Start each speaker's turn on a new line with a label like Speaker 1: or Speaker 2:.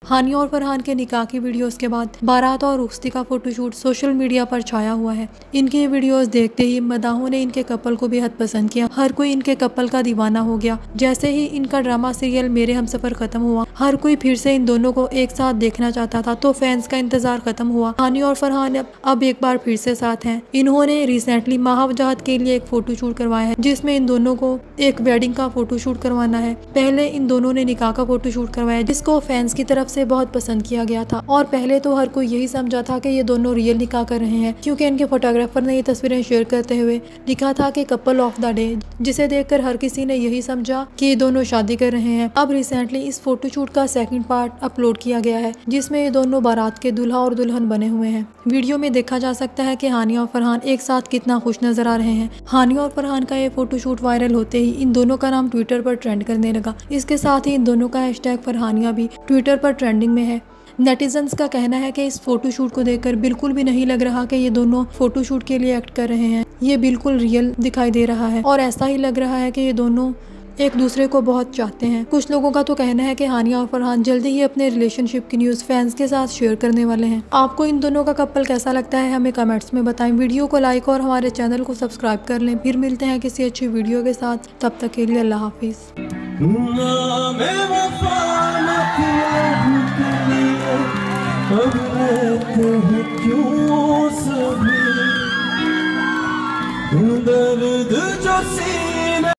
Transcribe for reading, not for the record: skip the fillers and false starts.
Speaker 1: हानिया और फरहान के निकाह की वीडियोस के बाद बारात और रुखसती का फोटोशूट सोशल मीडिया पर छाया हुआ है। इनके वीडियोस देखते ही मदाहों ने इनके कपल को बेहद पसंद किया। हर कोई इनके कपल का दीवाना हो गया। जैसे ही इनका ड्रामा सीरियल मेरे हमसफर खत्म हुआ, हर कोई फिर से इन दोनों को एक साथ देखना चाहता था, तो फैंस का इंतजार खत्म हुआ। हानिया और फरहान अब एक बार फिर से साथ हैं। इन्होंने रिसेंटली महावजाहत के लिए एक फोटोशूट करवाया है, जिसमें इन दोनों को एक वेडिंग का फोटोशूट करवाना है। पहले इन दोनों ने निकाह का फोटोशूट करवाया, जिसको फैंस की तरफ से बहुत पसंद किया गया था। और पहले तो हर कोई यही समझा था कि ये दोनों रियल निकाह कर रहे हैं, क्योंकि इनके फोटोग्राफर ने ये तस्वीरें शेयर करते हुए लिखा था कि कपल ऑफ द डे, जिसे देखकर हर किसी ने यही समझा कि ये दोनों शादी कर रहे हैं। अब रिसेंटली इस फोटोशूट का सेकंड पार्ट अपलोड किया गया है, जिसमें ये दोनों बारात के दूल्हा और दुल्हन बने हुए हैं। वीडियो में देखा जा सकता है कि हानिया और फरहान एक साथ कितना खुश नजर आ रहे हैं। हानिया और फरहान का ये फोटोशूट वायरल होते ही इन दोनों का नाम ट्विटर पर ट्रेंड करने लगा। इसके साथ ही इन दोनों का हैशटैग फरहानिया भी ट्विटर पर ट्रेंडिंग में है। नेटिजन्स का कहना है कि इस फोटोशूट को देखकर बिल्कुल भी नहीं लग रहा कि ये दोनों फोटोशूट के लिए एक्ट कर रहे हैं। ये बिल्कुल रियल दिखाई दे रहा है और ऐसा ही लग रहा है कि ये दोनों एक दूसरे को बहुत चाहते हैं। कुछ लोगों का तो कहना है कि हानिया और फरहान जल्दी ही अपने रिलेशनशिप की न्यूज़ फैंस के साथ शेयर करने वाले हैं। आपको इन दोनों का कपल कैसा लगता है, हमें कमेंट्स में बताएं। वीडियो को लाइक और हमारे चैनल को सब्सक्राइब कर लें। फिर मिलते हैं किसी अच्छी वीडियो के साथ, तब तक के लिए अल्लाह हाफिज़।
Speaker 2: दर्द जो